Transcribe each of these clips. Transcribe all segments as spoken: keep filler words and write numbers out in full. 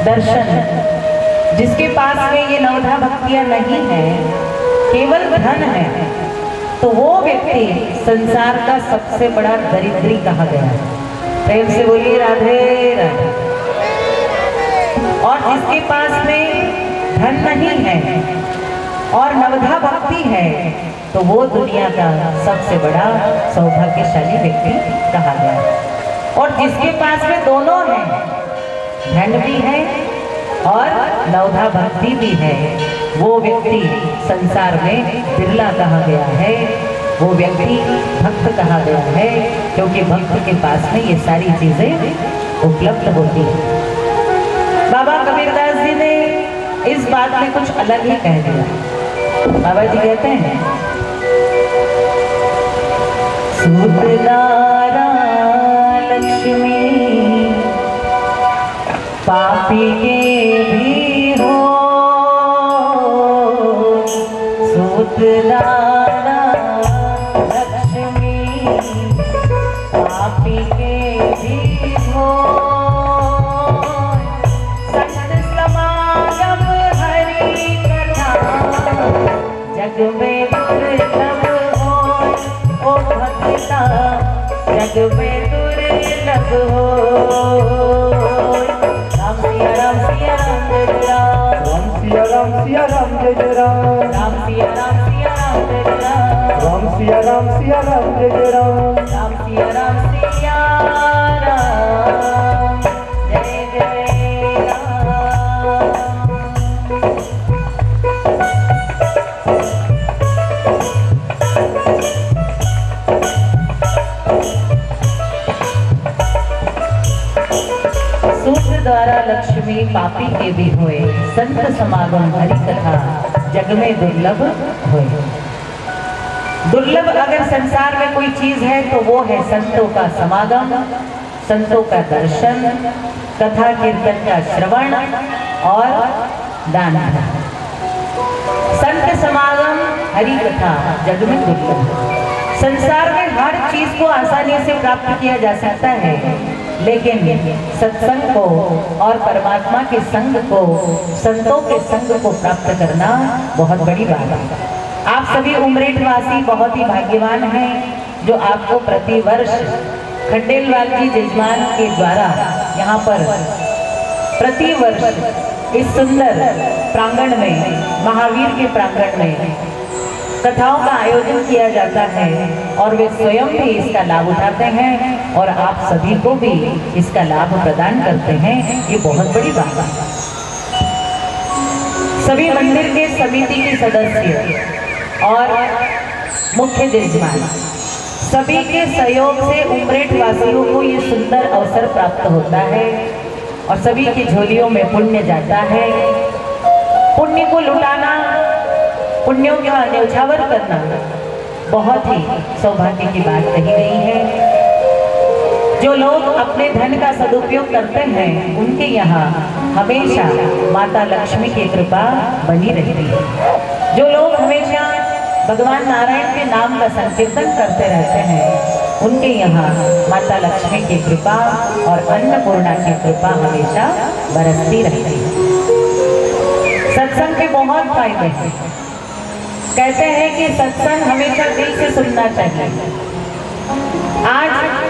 दर्शन, जिसके पास में ये नवधा भक्तियां नहीं है, केवल धन है, तो वो व्यक्ति संसार का सबसे बड़ा दरिद्री कहा गया है। प्रेम से बोलिए राधे राधे। और जिसके पास में धन नहीं है और नवधा भक्ति है, तो वो दुनिया का सबसे बड़ा सौभाग्यशाली व्यक्ति कहा गया है। और जिसके पास में दोनों हैं, धन भी है और नवधा भक्ति भी है, वो व्यक्ति संसार में बिरला कहा गया है, वो व्यक्ति भक्त कहा गया है, क्योंकि भक्त के पास में ये सारी चीजें उपलब्ध होती हैं। बाबा कबीरदास जी ने इस बात में कुछ अलग ही कह दिया। बाबा जी कहते हैं, सूतदारा लक्ष्मी पापी के भी हो, सूतदारा लक्ष्मी पापी के भी हो, संत समागम हरि कथा जग में दुर्लभ हो, ओ भक्ता जग में दुर्लभ हो। राम सिया राम सिया राम जय राम, राम सिया राम सिया राम जय राम, राम सिया राम सिया राम जय राम, राम सिया राम सिया राम जय राम, राम सिया राम सिया राम जय जय राम। सूत्र द्वारा लक्ष्मी पापी के भी होए, संत समागम हरि कथा जग में दुर्लभ होए। दुर्लभ अगर संसार में कोई चीज है तो वो है संतों का समागम, संतों का दर्शन, कथा कीर्तन का श्रवण और दान। संत समागम हरि कथा जग में दुर्लभ। संसार में हर चीज को आसानी से प्राप्त किया जा सकता है, लेकिन सत्संग को और परमात्मा के संग को, संतों के संग को प्राप्त करना बहुत बड़ी बात है। आप सभी उमरेठ वासी बहुत ही भाग्यवान हैं, जो आपको प्रति वर्ष खंडेलवाल जी जजमान के द्वारा यहाँ पर प्रति वर्ष इस सुंदर प्रांगण में, महावीर के प्रांगण में कथाओं का आयोजन किया जाता है, और वे स्वयं भी इसका लाभ उठाते हैं और आप सभी को भी इसका लाभ प्रदान करते हैं। ये बहुत बड़ी बात है। सभी मंदिर के समिति के सदस्य और मुख्य जजमान, सभी के सहयोग से उमरेठ वासियों को ये सुंदर अवसर प्राप्त होता है और सभी की झोलियों में पुण्य जाता है। पुण्य को लुटाना, पुण्यों का न्यौछावर करना बहुत ही सौभाग्य की बात कही गई है। जो लोग अपने धन का सदुपयोग करते हैं, उनके यहाँ हमेशा माता लक्ष्मी की कृपा बनी रहती है। जो लोग हमेशा भगवान नारायण के नाम का संकीर्तन करते रहते हैं, उनके यहाँ माता लक्ष्मी की कृपा और अन्नपूर्णा की कृपा हमेशा बरसती रहती है। सत्संग के बहुत फायदे हैं। कहते हैं कि सत्संग हमेशा दिल से सुनना चाहिए। आज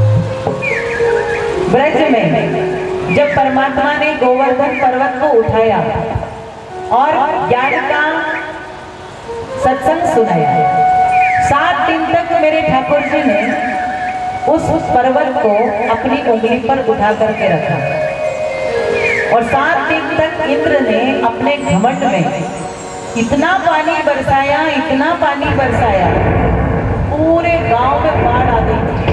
ब्रज में जब परमात्मा ने गोवर्धन पर्वत को उठाया और ज्ञान का सत्संग सुनाया, सात दिन तक मेरे ठाकुर जी ने उस उस पर्वत को अपनी उंगली पर उठा करके रखा, और सात दिन तक इंद्र ने अपने घमंड में इतना पानी बरसाया, इतना पानी बरसाया, पूरे गांव में बाढ़ आ गई थी।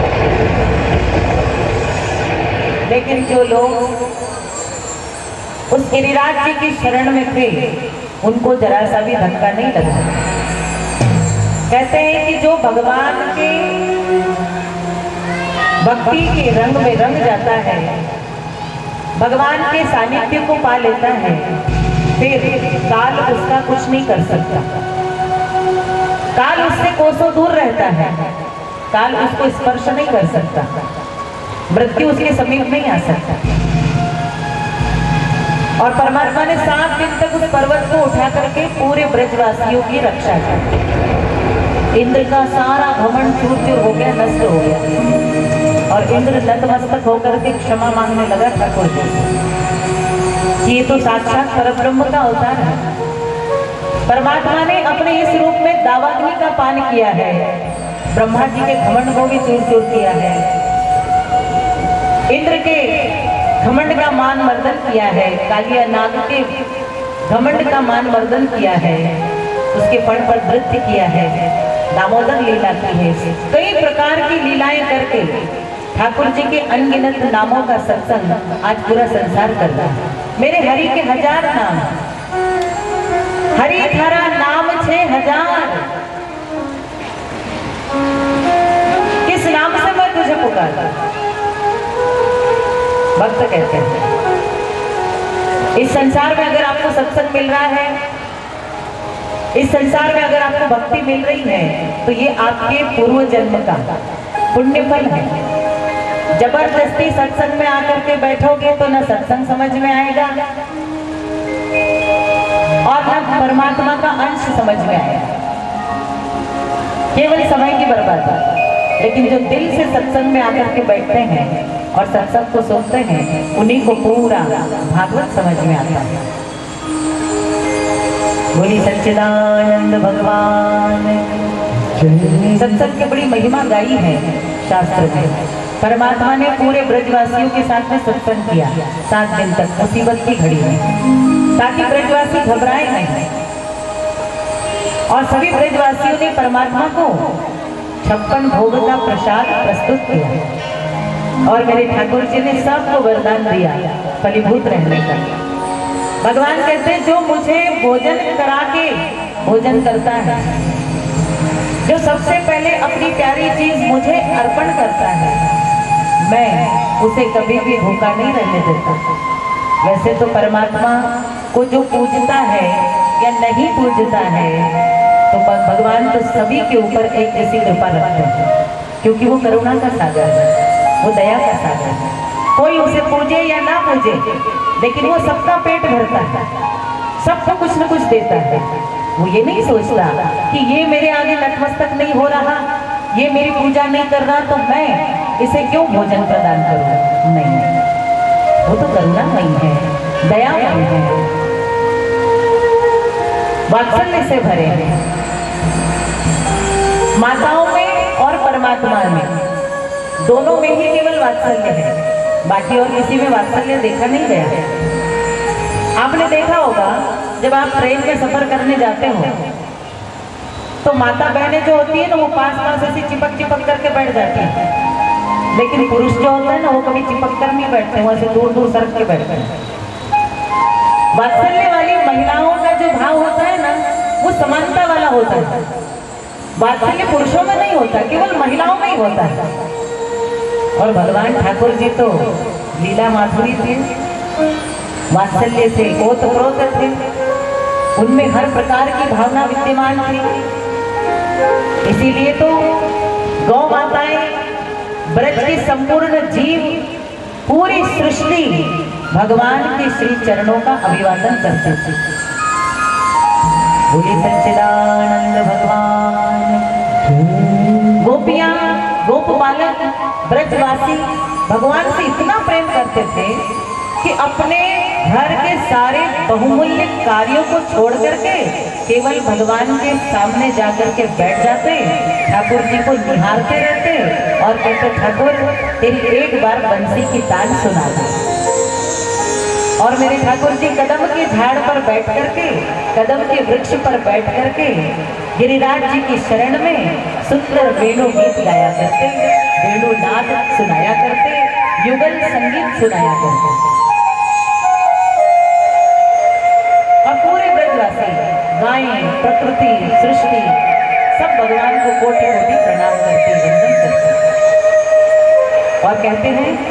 लेकिन जो लोग उस गिरिराज जी की शरण में थे, उनको जरा सा भी धक्का नहीं लगा। कहते हैं कि जो भगवान के भक्ति के रंग में रंग जाता है, भगवान के सानिध्य को पा लेता है, फिर काल उसका कुछ नहीं कर सकता। काल उससे कोसों दूर रहता है, काल उसको स्पर्श नहीं कर सकता, मृत्यु उसके समीप नहीं आ सकता। और परमात्मा ने सात दिन तक उस पर्वत को उठा करके पूरे ब्रजवासियों की रक्षा की। इंद्र का सारा घमंड चूर चूर हो गया, नष्ट हो गया, और इंद्र नतमस्तक होकर के क्षमा मांगने लगा ठाकुर जी कि ये तो साक्षात परब्रह्म का अवतार है। परमात्मा ने अपने इस रूप में दावाग्नि का पान किया है, ब्रह्मा जी के घमंड को भी चूर चूर किया है, इंद्र के घमंड का मान मर्दन किया है, कालिया नाग के घमंड का मान मर्दन किया है, उसके फण पर नृत्य किया है, दामोदर लीला की है। कई प्रकार की लीलाएं करके ठाकुर जी के अनगिनत नामों का सत्संग आज पूरा संसार कर रहा है। मेरे हरि के हजार नाम, हरि थारा नाम छह हजार, किस नाम से मैं तुझे पुकारता? भक्त कहते हैं इस संसार में अगर आपको सत्संग मिल रहा है, इस संसार में अगर आपको भक्ति मिल रही है, तो ये आपके पूर्व जन्म का पुण्य फल है। जबरदस्ती सत्संग में आकर के बैठोगे तो न सत्संग समझ में आएगा और न परमात्मा का अंश समझ में आएगा, केवल समय की बर्बादी। लेकिन जो दिल से सत्संग में आकर के बैठते हैं और सत्संग को सुनते हैं, उन्हीं को पूरा भागवत समझ में आता है। बोली सच्चिदानंद भगवान। सत्संग की बड़ी महिमा गाई है शास्त्र में। परमात्मा ने पूरे ब्रजवासियों के साथ में सत्संग किया सात दिन तक, मुसीबत की घड़ी में, ताकि ब्रजवासी घबराए नहीं। और सभी ब्रजवासियों ने परमात्मा को छप्पन भोग का प्रसाद प्रस्तुत किया और मेरे ठाकुर जी ने सबको वरदान दिया फलीभूत रहने का। भगवान कहते हैं जो मुझे भोजन करा के भोजन करता है, जो सबसे पहले अपनी प्यारी चीज मुझे अर्पण करता है, मैं उसे कभी भी भूखा नहीं रहने देता। वैसे तो परमात्मा को जो पूजता है या नहीं पूजता है, तो भगवान तो सभी के ऊपर एक जैसी कृपा रखते हैं, क्योंकि वो करुणा का सागर है, वो दया का सागर है। कोई उसे पूजे या ना पूजे, लेकिन वो सबका पेट भरता है, सबको कुछ न कुछ देता है। वो ये नहीं सोचता कि ये मेरे आगे नतमस्तक नहीं हो रहा, ये मेरी पूजा नहीं कर रहा, तो मैं इसे क्यों भोजन प्रदान करूं। नहीं, वो तो करुणामयी है, दयामयी है, वात्सल्य से भरे हैं। माताओं में और परमात्मा में, दोनों में ही केवल वात्सल्य है, बाकी और किसी में वात्सल्य देखा नहीं गया। आपने देखा होगा जब आप ट्रेन में सफर करने जाते हो तो माता बहनें जो होती है ना, वो पास पास ऐसी चिपक चिपक करके बैठ जाती है, लेकिन पुरुष जो होता है ना, वो कभी चिपक कर नहीं बैठते, वहां से दूर दूर सरक के बैठते हैं। वात्सल्य वाली महिलाओं का जो भाव होता है ना, वो समानता वाला होता है। वात्सल्य पुरुषों में नहीं होता, केवल महिलाओं में ही होता है। और भगवान ठाकुर जी तो लीला माधुरी थे, वात्सल्य से ओतप्रोत थे, उनमें हर प्रकार की भावना विद्यमान थी। इसीलिए तो गौ माताएं, ब्रज के संपूर्ण जीव, पूरी सृष्टि भगवान के श्री चरणों का अभिवादन करते थे। बोली सच्चिदानंद भगवान। गोपियां, गोप बालक, ब्रजवासी भगवान से इतना प्रेम करते थे कि अपने घर के सारे बहुमूल्य कार्यों को छोड़ करके केवल भगवान के सामने जाकर के बैठ जाते, ठाकुर जी को निहारते रहते और कहते, ठाकुर तेरी एक बार बंसी की तान सुना दे। और मेरे ठाकुर जी कदम के झाड़ पर बैठ करके, कदम के वृक्ष पर बैठ करके गिरिराज जी की शरण में सुंदर वेणु गीत गाया करते, वेणु नाद सुनाया करते, युगल संगीत सुनाया करते। और पूरे ब्रजवासी, गायें, प्रकृति, सृष्टि सब भगवान को कोटि कोटि प्रणाम करते, वंदन करते और कहते हैं,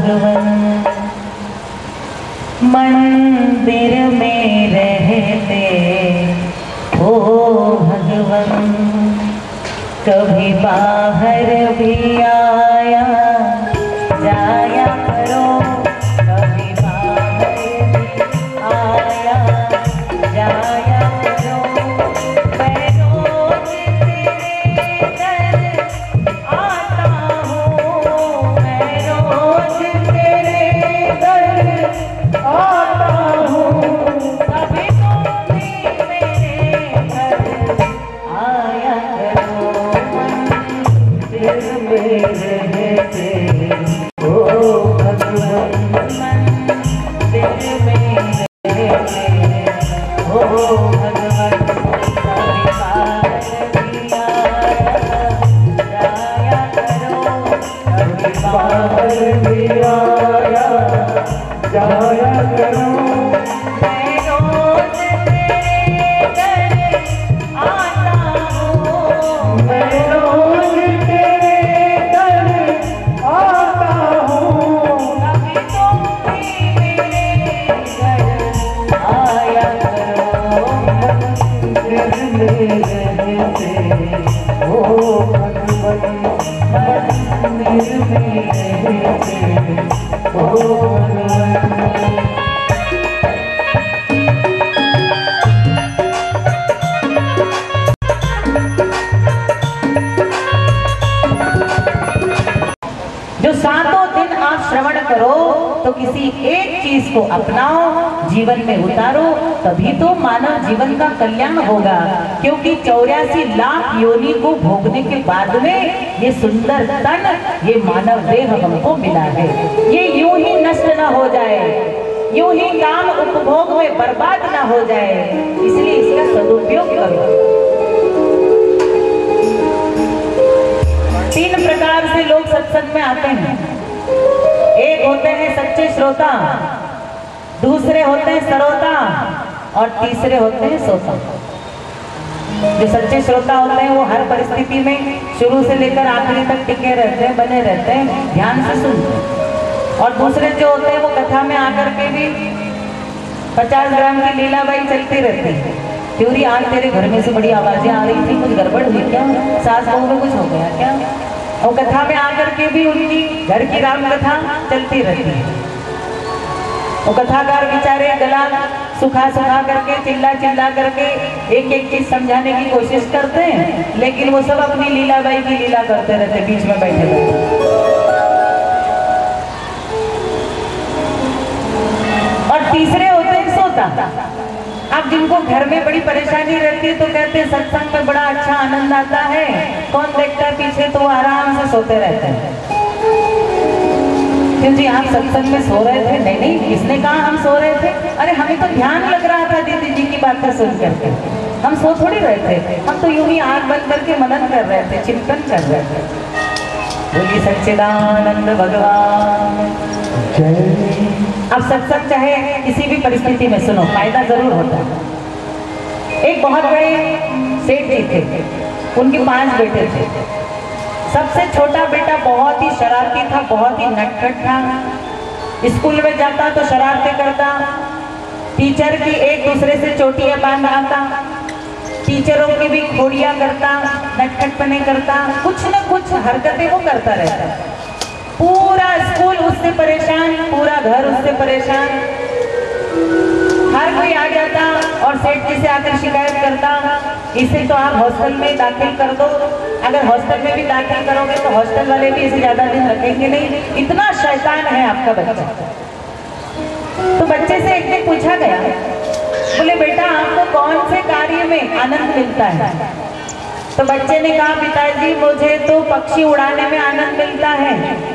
मंदिर में रहते किसी एक चीज को अपनाओ, जीवन में उतारो, तभी तो मानव जीवन का कल्याण होगा। क्योंकि चौरासी लाख योनि को भोगने के बाद में ये सुंदर तन, ये मानव देह हमको मिला है। ये यूं ही नष्ट न हो जाए, यूं ही काम उपभोग में बर्बाद ना हो जाए, इसलिए इसका सदुपयोग करो। तीन प्रकार से लोग सत्संग में आते हैं। एक होते हैं सच्चे श्रोता, दूसरे होते हैं सरोता और तीसरे होते हैं सोता। जो सच्चे श्रोता होते हैं वो हर परिस्थिति में शुरू से लेकर आखिरी तक टिके रहते हैं, बने रहते हैं, ध्यान से सुनते हैं। और दूसरे जो होते हैं वो कथा में आकर के भी पचास ग्राम की लीलाबाई चलती रहती है। त्योरी आज तेरे घर में से बड़ी आवाजें आ रही थी, कुछ गड़बड़ हुई क्या, सास बहू में कुछ हो गया क्या? और कथा में आकर के भी उनकी घर की राम कथा चलती रहती है। वो कथाकार बेचारे गला सुखा सुखा करके, चिल्ला चिल्ला करके एक एक चीज समझाने की कोशिश करते हैं, लेकिन वो सब अपनी लीलाबाई की लीला करते रहते, बीच में बैठे रहते। और तीसरे होते हैं सोता। अब जिनको घर में बड़ी परेशानी रहती है तो कहते हैं सत्संग में बड़ा अच्छा आनंद आता है, कौन देखता है पीछे, तो आराम से सोते रहते हैं। क्यों जी आप सत्संग में सो रहे थे? नहीं नहीं, किसने कहा हम सो रहे थे? अरे हमें तो ध्यान लग रहा था दीदी जी की बातें सुन करके, हम सो थोड़ी रहे थे, हम तो यूं ही आंख बंद करके मनन कर रहे थे, चिंतन कर रहे थे। बोलिए सच्चिदानंद भगवान जय। अब सत्संग चाहे किसी भी परिस्थिति में सुनो, फायदा जरूर होता है। एक बहुत बड़े सेठ जी थे, उनके पांच बेटे थे। सबसे छोटा बेटा बहुत ही शरारती था, बहुत ही नटखट था। स्कूल में जाता तो शरारतें करता, टीचर की एक दूसरे से चोटियां बांध आता, टीचरों की भी खोड़ियां करता, नटखटपने करता, कुछ न कुछ हरकतें वो करता रहता। पूरा स्कूल उससे परेशान, पूरा घर उससे परेशान। हर कोई आ जाता और सेठ जी से आकर शिकायत करता, इसे तो आप हॉस्टल में दाखिल कर दो। अगर हॉस्टल में भी दाखिल करोगे तो हॉस्टल वाले भी इसे ज्यादा दिन रखेंगे नहीं, इतना शैतान है आपका बच्चा। तो बच्चे से एक दिन पूछा गया, बोले बेटा आपको कौन से कार्य में आनंद मिलता है? तो बच्चे ने कहा पिताजी मुझे तो पक्षी उड़ाने में आनंद मिलता है।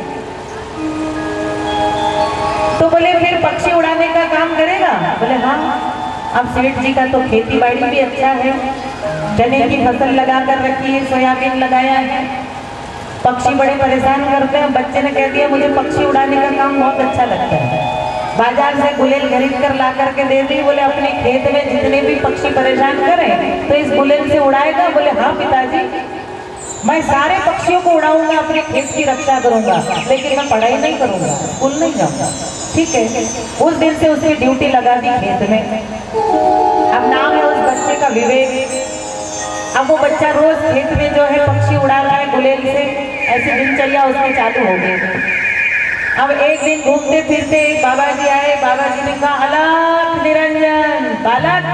तो बोले फिर पक्षी उड़ाने का काम करेगा? बोले हाँ। अब सेठ जी का तो खेती बाड़ी भी अच्छा है, चने की फसल लगा कर रखी है, सोयाबीन लगाया है। पक्षी बड़े परेशान करते हैं, बच्चे ने कह दिया मुझे पक्षी उड़ाने का काम बहुत अच्छा लगता है। बाजार से गुलेल खरीद कर ला करके दे दी, बोले अपने खेत में जितने भी पक्षी परेशान करें तो इस गुलेल से उड़ाएगा? बोले हाँ पिताजी, मैं सारे पक्षियों को उड़ाऊंगा, अपने खेत की रक्षा करूंगा, लेकिन मैं पढ़ाई नहीं करूंगा, स्कूल नहीं जाऊंगा। ठीक है, उस दिन से उसकी ड्यूटी लगा दी खेत में। अब नाम है उस बच्चे का विवेक। अब वो बच्चा रोज खेत में जो है पक्षी उड़ा रहा है गुलेल से, ऐसी दिनचर्या उसकी चालू हो गई। अब एक दिन घूमते फिरते बाबा जी आए, बाबा जी ने कहा अलख निरंजन बालक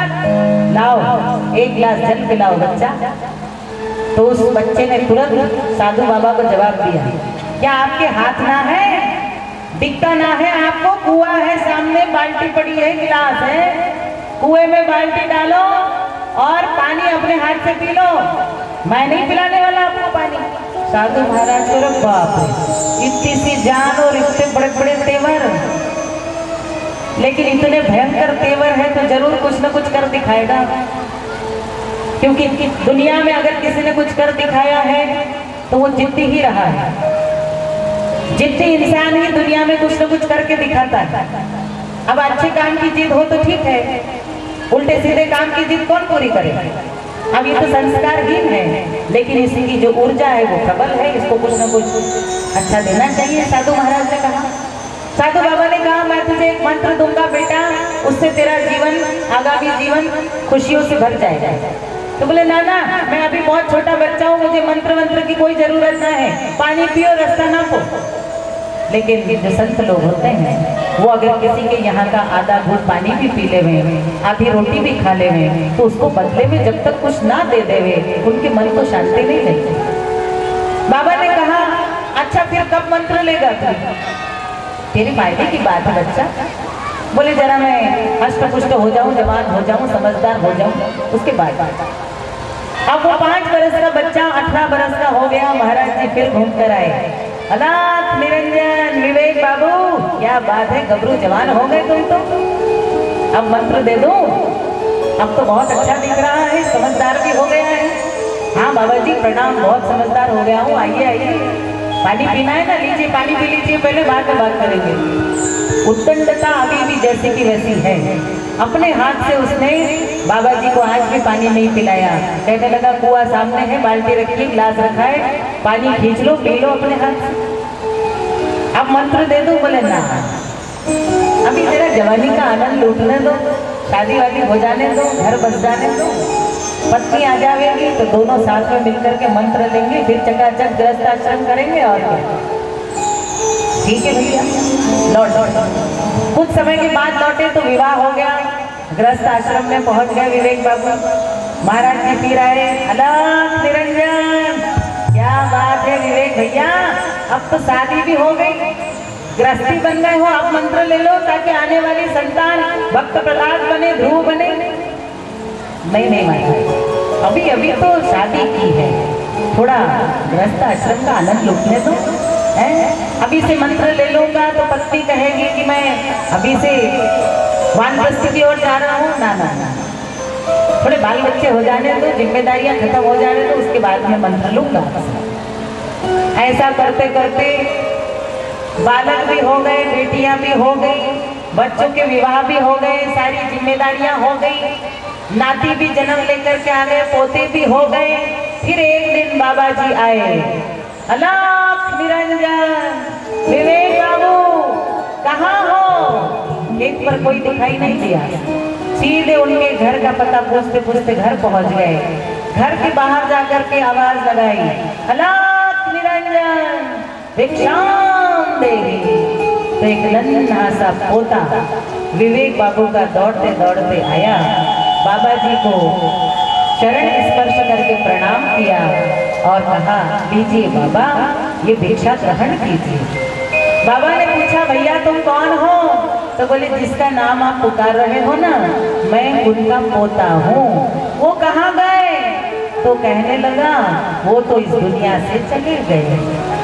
लाओ एक गिलास जल पिलाओ बच्चा। तो उस बच्चे ने तुरंत साधु बाबा को जवाब दिया, क्या आपके हाथ ना है, दिखता ना है आपको? कुआं है सामने, बाल्टी पड़ी है, गिलास है, कुएं में बाल्टी डालो और पानी अपने हाथ से पी लो, मैं नहीं पिलाने वाला आपको पानी। साधु महाराज को बाप रे, इतनी सी जान और इतने बड़े बड़े तेवर, लेकिन इतने भयंकर तेवर है तो जरूर कुछ न कुछ कर दिखाएगा। क्योंकि दुनिया में अगर किसी ने कुछ कर दिखाया है तो वो जिद्दी ही रहा है। जिद्दी इंसान ही दुनिया में कुछ न कुछ करके दिखाता है। अब अच्छे काम की जिद हो तो ठीक है, उल्टे सीधे काम की जिद कौन पूरी करे? अब ये तो संस्कारहीन है, लेकिन इसी की जो ऊर्जा है वो प्रबल है, इसको कुछ न कुछ अच्छा देना चाहिए। साधु महाराज ने कहा, साधु बाबा ने कहा मैं तुझे एक मंत्र दूंगा बेटा, उससे तेरा जीवन, आगामी जीवन खुशियों से भर जाएगा। तो बोले ना ना, मैं अभी बहुत छोटा बच्चा हूँ, मुझे मंत्र मंत्र की कोई जरूरत ना है, पानी पियो रास्ता ना पो। लेकिन जो संत लोग होते हैं वो अगर किसी के यहाँ का आधा घूट पानी भी पी ले हुए, आधी रोटी भी खा ले हुए, तो उसको बदले में जब तक कुछ ना दे देवे उनके मन को शांति नहीं लगती। बाबा ने कहा अच्छा फिर कब मंत्र लेगा तू? तेरे फायदे की बात है बच्चा। बोले जरा मैं हष्ट पुष्ट हो जाऊं, जवान हो जाऊं, समझदार हो जाऊं, उसके बाद। अब वो पांच बरस का बच्चा अठारह बरस का हो गया। महाराज जी फिर घूम कर आए। अनाथ निरंजन विवेक बाबू, क्या बात है, गबरू जवान हो गए तुम तो। अब मंत्र दे दो, अब तो बहुत अच्छा दिख रहा है, समझदार भी हो गया है। हाँ बाबा जी प्रणाम, बहुत समझदार हो गया हूँ, आइए आइए, पानी पीना है ना, लीजिए पानी पी लीजिए, पहले बाद में बात करेंगे। उद्दंडता अभी भी जैसे की वैसी है। अपने हाथ से उसने बाबा जी को आज भी पानी नहीं पिलाया। कहने लगा कुआं सामने है, बाल्टी रखी, गिलास रखा है, पानी खींच लो, पी लो अपने हाथ से। अब मंत्र दे दो, बोले ना अभी तेरा जवानी का आनंद लूटने दो, शादी वादी हो जाने दो, घर बस जाने दो, पत्नी आ जाएगी तो दोनों साथ में मिलकर के मंत्र लेंगे, फिर चकाचक गृहस्थ आश्रम करेंगे। और क्या, ठीक है भैया। लौट लौट कुछ समय के बाद लौटे तो विवाह हो गया, गृहस्थ आश्रम में पहुंच गए विवेक बाबू। महाराज जी फिर आए। अनाथ निरंजन, क्या बात है विवेक भैया, अब तो शादी भी हो गई, गृहस्थी बन गए हो, आप मंत्र ले लो ताकि आने वाली संतान भक्त प्रहलाद बने, ध्रुव बने। नहीं नहीं माता, अभी अभी तो शादी की है, थोड़ा गृहस्थ आश्रम का आनंद लूटने दो। है अभी से मंत्र ले लूंगा तो पत्नी कहेगी कि मैं अभी से वानप्रस्थ की ओर जा रहा हूँ। ना ना ना, थोड़े बाल बच्चे हो जाने दो, जिम्मेदारियां खत्म हो जाने दो, उसके बाद में मंत्र लूंगा। ऐसा करते करते बालक भी हो गए, बेटियां भी हो गई, बच्चों के विवाह भी हो गए, सारी जिम्मेदारियां हो गई, नाती भी जन्म लेकर के आ गए, पोते भी हो गए। फिर एक दिन बाबा जी आए। अनाथ निरंजन विवेक बाबू कहाँ हो? खेत पर कोई दिखाई नहीं दिया। सीधे उनके घर का पता पूछते पूछते घर पहुंच गए। घर के बाहर जाकर के आवाज लगाई, अनाथ निरंजन भिक्षाम देगी। तो एक नन्हा सा पोता विवेक बाबू का दौड़ते दौड़ते आया, बाबा जी को चरण स्पर्श करके प्रणाम किया और कहा, लीजिए बाबा ये भिक्षा ग्रहण कीजिए। बाबा ने पूछा, भैया तुम कौन हो? तो बोले, जिसका नाम आप पुकार रहे हो ना, मैं उनका पोता हूँ। वो कहाँ गए? तो कहने लगा, वो तो इस दुनिया से चले गए।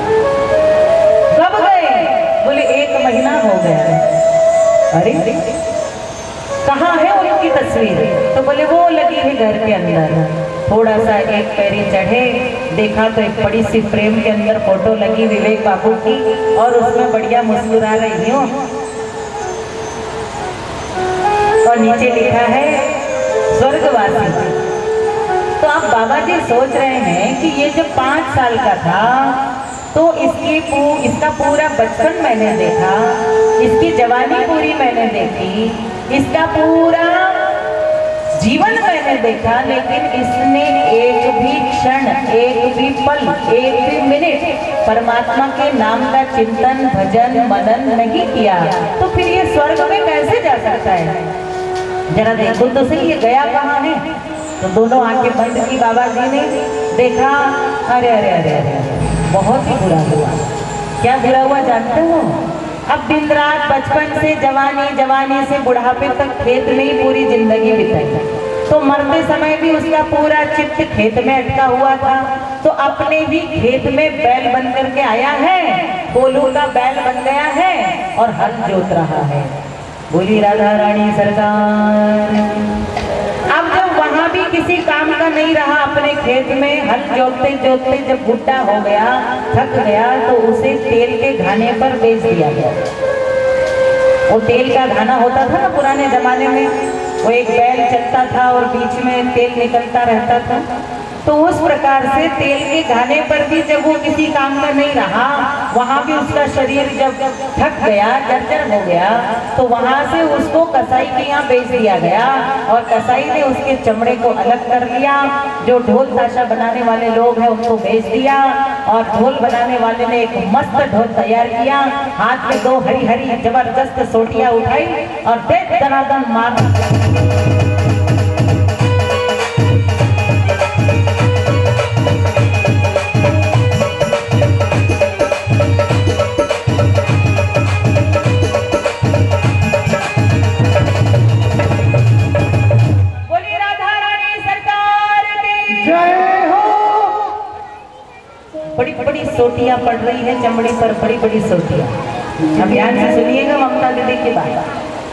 कब गए? बोले, एक महीना हो गया। अरे कहाँ है उनकी तस्वीर? तो बोले, वो लगी है घर के अंदर। थोड़ा सा एक पैरी चढ़े, देखा तो एक बड़ी सी फ्रेम के अंदर फोटो लगी विवेक बाबू की, और उसमें बढ़िया मुस्कुरा रही हूँ, और नीचे लिखा है स्वर्गवासी। तो अब बाबा जी सोच रहे हैं कि ये जब पाँच साल का था तो इसकी पू, इसका पूरा बचपन मैंने देखा, इसकी जवानी पूरी मैंने देखी, इसका पूरा जीवन मैंने देखा, लेकिन इसने एक भी क्षण, एक भी पल, एक भी मिनट परमात्मा के नाम का चिंतन भजन मनन नहीं किया। तो फिर ये स्वर्ग में कैसे जा सकता है? जरा देखो तो सही, ये गया कहाँ है? तो दोनों आंखें बंद की बाबा जी ने, देखा, अरे अरे अरे अरे बहुत ही बुरा हुआ। क्या बुरा हुआ जानते हो? अब दिन रात बचपन से जवानी, जवानी से बुढ़ापे तक खेत में ही पूरी जिंदगी बिताई, तो मरते समय भी उसका पूरा चित्त खेत में अटका हुआ था। तो अपने ही खेत में बैल बन करके आया है, कोलू का बैल बन गया है और हल जोत रहा है। बोली राधा रानी सरकार। अब जब वहां भी किसी काम का नहीं रहा, अपने खेत में हल जोतते जोतते जब बुढ़ा हो गया, थक गया, तो उसे तेल के घाने पर बेच दिया गया। वो तेल का घाना होता था ना पुराने जमाने में, वो एक बैल चलता था और बीच में तेल निकलता रहता था। तो उस प्रकार से तेल के घाने पर भी जब वो किसी काम का नहीं रहा, वहां भी उसका शरीर जब थक गया, जर्जर हो गया, तो वहां से उसको कसाई के यहाँ बेच दिया गया, और कसाई ने उसके चमड़े को अलग कर लिया। जो ढोल ताशा बनाने वाले लोग हैं उनको बेच दिया, और ढोल बनाने वाले ने एक मस्त ढोल तैयार किया, हाथ में दो हरी हरी जबरदस्त सोटियां उठाई और दे दनादन मार। सोटियां पड़ रही है चमड़ी पर, बड़ी बड़ी सोटियां। अब ध्यान से सुनिएगा ममता दीदी की बात।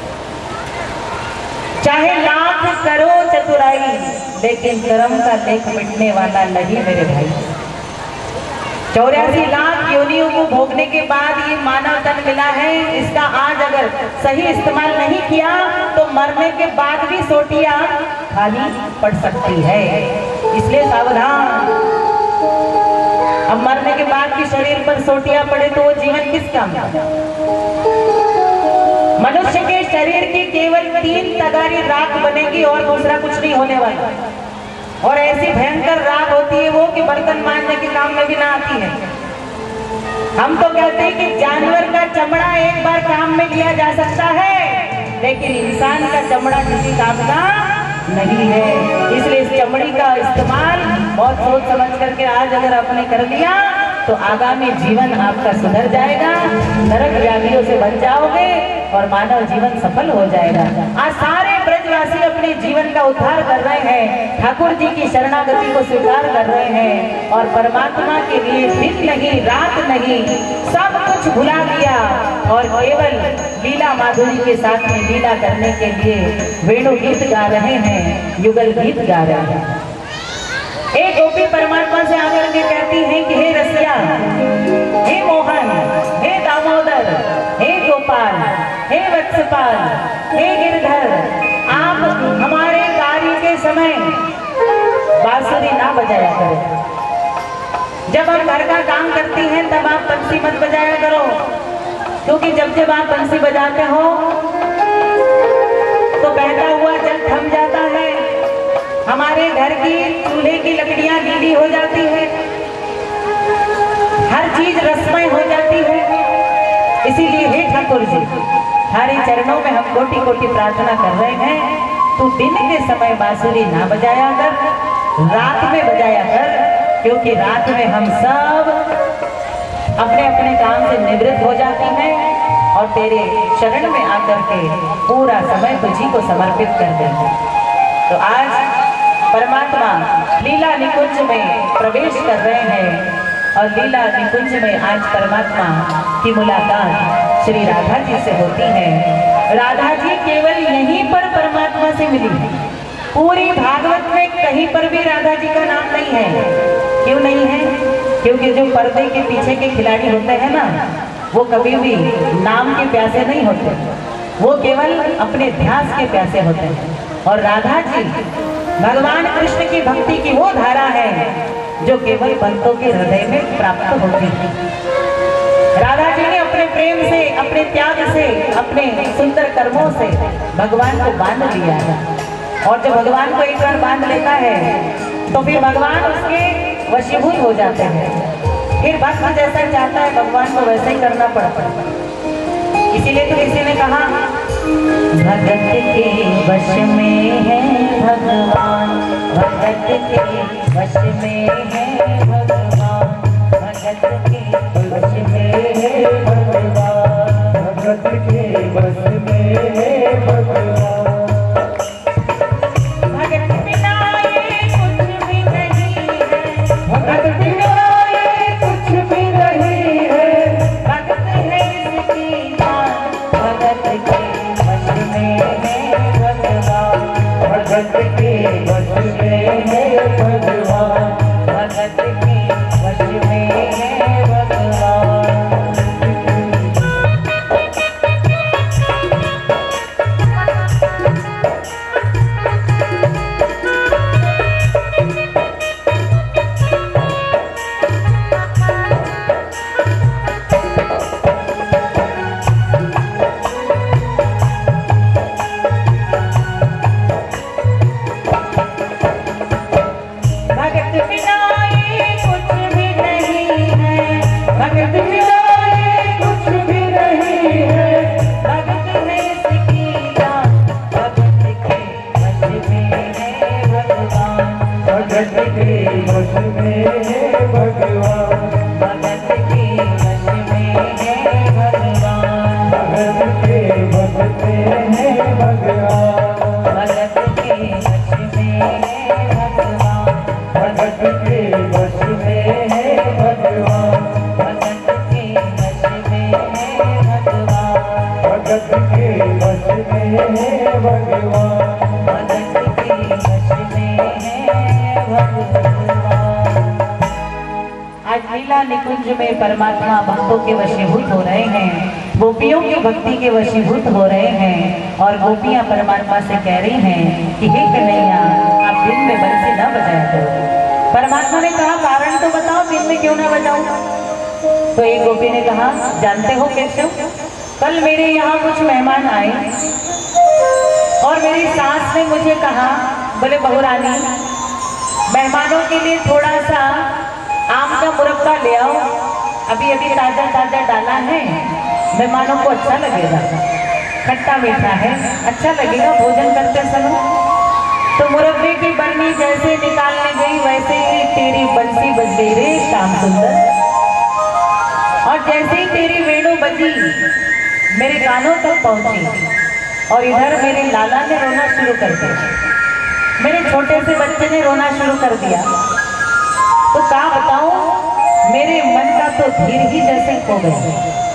चाहे लाख करो चतुराई, लेकिन कर्म का लेख मिटने वाला नहीं मेरे भाई। चौरासी लाख योनियों को भोगने के बाद ये मानव तन मिला है, इसका आज अगर सही इस्तेमाल नहीं किया तो मरने के बाद भी सोटियां खाली पड़ सकती है, इसलिए सावधान। अब मरने के बाद भी शरीर पर सोटियां पड़े तो वो जीवन किस काम का? मनुष्य के शरीर की केवल तीन तगारी राख बनेगी और दूसरा कुछ नहीं होने वाला। और ऐसी भयंकर राख होती है वो कि बर्तन मांजने के काम में भी ना आती है। हम तो कहते हैं कि जानवर का चमड़ा एक बार काम में लिया जा सकता है, लेकिन इंसान का चमड़ा किसी काम का नहीं है। इसलिए इस चमड़ी का इस्तेमाल बहुत सोच समझ करके आज अगर आपने कर लिया तो आगामी जीवन आपका सुधर जाएगा, नरक व्याधियों से बच जाओगे और मानव जीवन सफल हो जाएगा। आज सारे ब्रजवासी अपने जीवन का उद्धार कर रहे हैं, ठाकुर जी की शरणागति को स्वीकार कर रहे हैं और परमात्मा के लिए दिन नहीं रात नहीं सब कुछ भुला दिया और केवल लीला माधुरी के साथ में लीला करने के लिए वेणु गीत गा रहे हैं, युगल गीत गा रहे हैं। एक गोपी परमात्मा से आकर के कहती है कि हे रसिया, हे मोहन, हे दामोदर, हे गोपाल, हे वत्सपाल, हे गिरधर, आप हमारे कार्य के समय बांसुरी ना बजाया करो। जब हम घर का काम करती हैं तब आप बंसी मत बजाया करो, क्योंकि जब जब आप बंसी बजाते हो तो बहता हुआ जल थम जाता है, हमारे घर की चूल्हे की लकड़ियां गीली हो जाती है, हर चीज रसमय हो जाती है। इसीलिए हे ठाकुर जी, हमारे चरणों में हम कोटि कोटि प्रार्थना कर रहे हैं, तू दिन के समय बांसुरी ना बजाया कर, रात में बजाया कर, क्योंकि रात में हम सब अपने अपने काम से निवृत्त हो जाते हैं और तेरे शरण में आकर के पूरा समय तुझी को समर्पित कर देंगे। तो आज परमात्मा लीला निकुंज में प्रवेश कर रहे हैं और लीला निकुंज में आज परमात्मा की मुलाकात श्री राधा जी से होती है। राधा जी केवल यहीं पर परमात्मा से मिली है, पूरी भागवत में कहीं पर भी राधा जी का नाम नहीं है। क्यों नहीं है? क्योंकि जो पर्दे के पीछे के खिलाड़ी होते हैं ना, वो कभी भी नाम के प्यासे नहीं होते, वो केवल अपने ध्यास के प्यासे होते हैं। और राधा जी भगवान कृष्ण की भक्ति की वो धारा है जो केवल भक्तों के हृदय में प्राप्त होती है। राधा जी ने अपने प्रेम से, अपने त्याग से, अपने सुंदर कर्मों से भगवान को बांध लिया है। और जब भगवान को एक बार बांध लेता है तो फिर भगवान उसके वशीभूत हो जाते हैं। फिर भक्त जैसा चाहता है भगवान को वैसे ही करना पड़ता है। इसीलिए तो किसी ने कहा, भगत के वश में है भगवान, भगत के वश में है भगवान, भगत के वश में है भगवान, भगत के वश में है भगवान। भगत बिना ये कुछ भी नहीं है, भगत बिना ये कुछ भी नहीं है, भगत है इसकी जान, भगत के वश में है भगवान, भगत के वश में है भगवान, भगत के वश में है भगवान। भगत के वश में है भगवान। कुंज में परमात्मा भक्तों के वशीभूत हो रहे हैं, गोपियों की भक्ति के वशीभूत हो रहे हैं। और गोपियां परमात्मा से कह रही हैं कि हे कन्हैया, आप दिन में बंसी न बजाया करो। परमात्मा ने कहा कारण तो बताओ, दिन में क्यों ना बजाऊं? तो एक गोपी ने कहा, जानते हो केशव, कल मेरे यहाँ कुछ मेहमान आए और मेरी सास ने मुझे कहा, बोले बहू रानी, मेहमानों के लिए थोड़ा सा आम का मुरब्बा ले आओ, अभी अभी ताजा ताजा डाला है, मेहमानों को अच्छा लगेगा, खट्टा मीठा है, अच्छा लगेगा भोजन करते समय। तो मुरब्बे की बरनी जैसे निकालने गई वैसे ही तेरी बंसी बज गई रे श्याम सुंदर। और जैसे ही तेरी वेणु बजी मेरे कानों तक पहुंची और इधर मेरे लाला ने रोना शुरू कर दिया, मेरे छोटे से बच्चे ने रोना शुरू कर दिया। तो क्या बताऊं, मेरे मन का तो धीर ही जैसे खो गया।